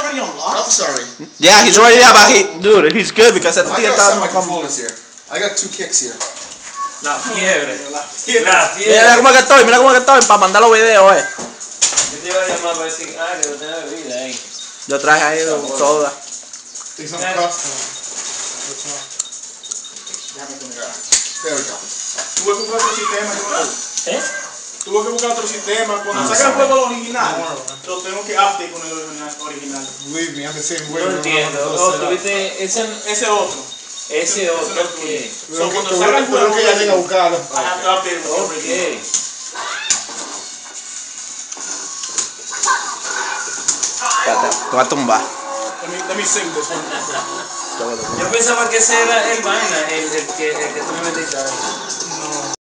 already unlocked? I'm sorry. Yeah, he's already there, but dude, he's good because at the I time got some of my controllers here. I got 2 kicks here. La fiebre. La La fiebre. Mira cómo que estoy, para mandar los videos, Yo te iba a llamar para decir, que no tenía bebida ahí. Yo traje ahí soda. Take some custom. There we go. Tuve que buscar otro sistema. Tuve que buscar otro sistema. Cuando saca el juego original, lo tengo que update con el original. Believe me, I'm the same way. No entiendo. Tuviste ese otro. Ese otro que. Cuando salga el juego, que ya llega a buscarlo. I have to update it with the original. Espérate, te va a tumbar. Let me sing this one. Yo pensaba que ese era el vaina, el que tú me metiste ahí.